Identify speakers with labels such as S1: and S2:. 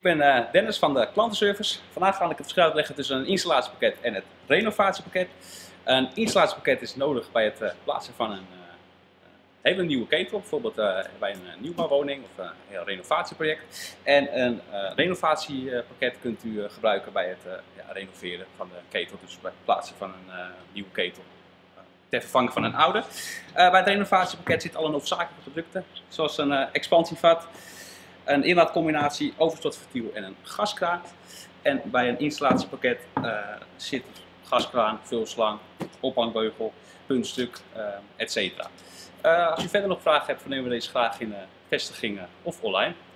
S1: Ik ben Dennis van de klantenservice. Vandaag ga ik het verschil uitleggen tussen een installatiepakket en het renovatiepakket. Een installatiepakket is nodig bij het plaatsen van een hele nieuwe ketel, bijvoorbeeld bij een nieuwbouwwoning of een heel renovatieproject. En een renovatiepakket kunt u gebruiken bij het renoveren van de ketel, dus bij het plaatsen van een nieuwe ketel ter vervanging van een oude. Bij het renovatiepakket zit al een noodzakelijke producten, zoals een expansievat, een inlaatcombinatie, overstortventiel en een gaskraan. En bij een installatiepakket zit gaskraan, vulslang, ophangbeugel, puntstuk, etc. Als u verder nog vragen hebt, vernemen we deze graag in vestigingen of online.